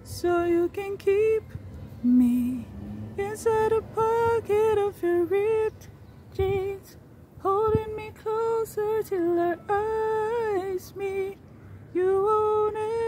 so you can keep me inside the pocket of your ripped jeans, holding me closer till our eyes meet. You won't